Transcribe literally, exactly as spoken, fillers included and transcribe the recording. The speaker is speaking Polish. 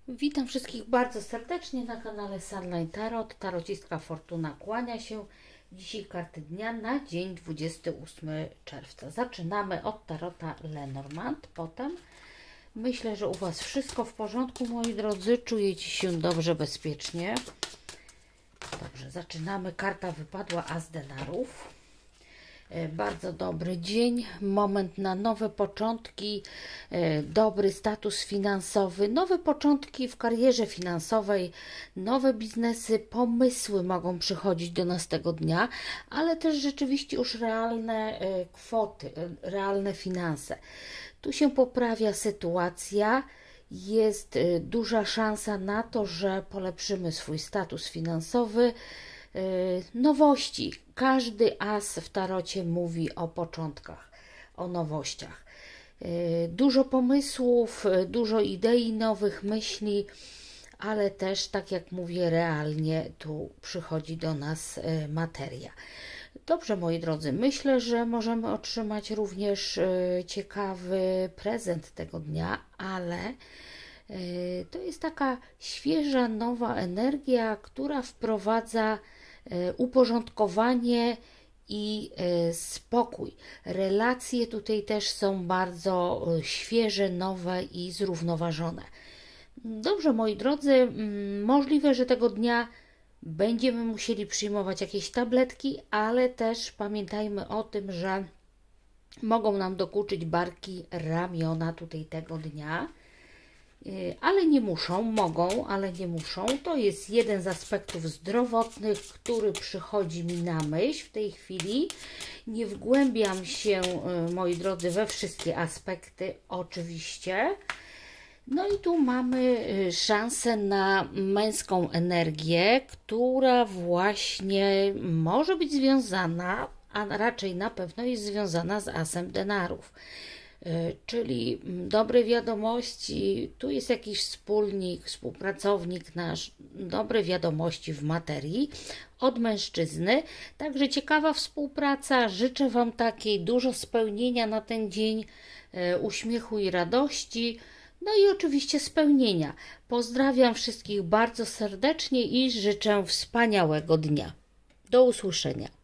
Witam wszystkich bardzo serdecznie na kanale Sunlight Tarot. Tarocistka Fortuna kłania się. Dzisiaj karty dnia na dzień dwudziesty ósmy czerwca. Zaczynamy od tarota Lenormand. Potem myślę, że u Was wszystko w porządku, moi drodzy. Czujecie się dobrze, bezpiecznie. Dobrze, zaczynamy. Karta wypadła As denarów. Bardzo dobry dzień, moment na nowe początki, dobry status finansowy, nowe początki w karierze finansowej, nowe biznesy, pomysły mogą przychodzić do nas tego dnia, ale też rzeczywiście już realne kwoty, realne finanse. Tu się poprawia sytuacja, jest duża szansa na to, że polepszymy swój status finansowy. Nowości. Każdy as w tarocie mówi o początkach, o nowościach. Dużo pomysłów, dużo idei, nowych myśli, ale też, tak jak mówię, realnie tu przychodzi do nas materia. Dobrze, moi drodzy, myślę, że możemy otrzymać również ciekawy prezent tego dnia, ale to jest taka świeża, nowa energia, która wprowadza uporządkowanie i spokój. Relacje tutaj też są bardzo świeże, nowe i zrównoważone. Dobrze, moi drodzy, możliwe, że tego dnia będziemy musieli przyjmować jakieś tabletki, ale też pamiętajmy o tym, że mogą nam dokuczyć barki, ramiona tutaj tego dnia. Ale nie muszą, mogą, ale nie muszą. To jest jeden z aspektów zdrowotnych, który przychodzi mi na myśl w tej chwili. Nie wgłębiam się, moi drodzy, we wszystkie aspekty, oczywiście. No i tu mamy szansę na męską energię, która właśnie może być związana, a raczej na pewno jest związana z asem denarów. Czyli dobre wiadomości, tu jest jakiś wspólnik, współpracownik nasz, dobre wiadomości w materii od mężczyzny. Także ciekawa współpraca, życzę Wam takiej, dużo spełnienia na ten dzień, uśmiechu i radości, no i oczywiście spełnienia. Pozdrawiam wszystkich bardzo serdecznie i życzę wspaniałego dnia. Do usłyszenia.